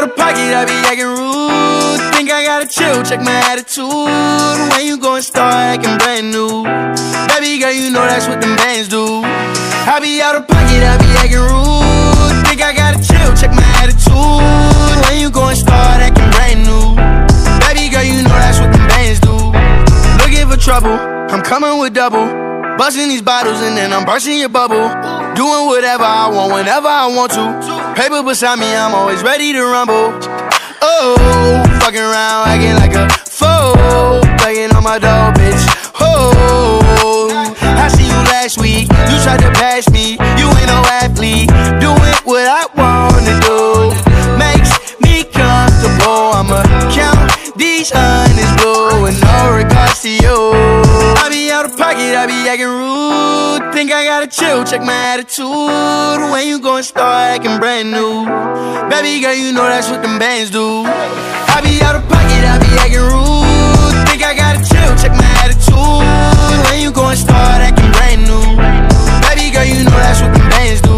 out of pocket, I be acting rude. Think I gotta chill, check my attitude. When you gon' start acting brand new? Baby girl, you know that's what them bands do. I be out of pocket, I be acting rude. Think I gotta chill, check my attitude. When you gon' start acting brand new? Baby girl, you know that's what them bands do. Looking for trouble, I'm coming with double. Busting these bottles and then I'm bursting your bubble. Doing whatever I want, whenever I want to. Paper beside me, I'm always ready to rumble. Oh, fucking around, acting like a fool. Begging on my door, bitch. Oh, I seen you last week. You tried to pass me. You ain't no athlete. Doing what I wanna do makes me comfortable. I'ma count these hundreds, boo, with no regards to you. I be out of pocket, I be acting rude. Think I gotta chill, check my attitude. When you gon' start acting brand new? Baby girl, you know that's what them bands do. I be out of pocket, I be acting rude. Think I gotta chill, check my attitude. When you gon' start acting brand new? Baby girl, you know that's what them bands do.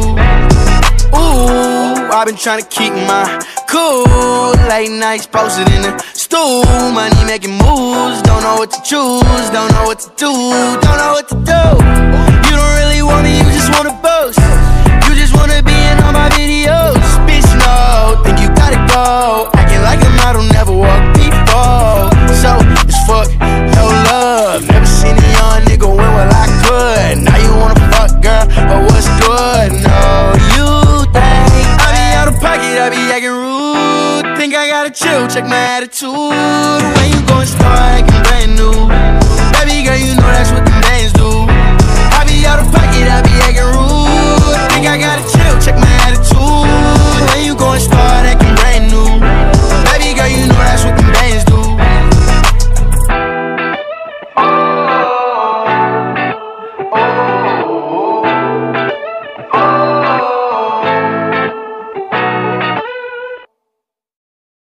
Ooh, I've been trying to keep my cool. Late nights posted in the stool. Money making moves. Don't know what to choose. Don't know what to do. Don't know what to do. You don't really want me, you just wanna boast. You just wanna be in all my videos. Bitch, no, think you gotta go. Acting like a model, never walked before. So, it's fuck, no love. Never seen a young nigga win well I could. Now you wanna fuck, girl, but what's good? No, you think I be out of pocket, I be acting rude. Think I gotta chill, check my attitude.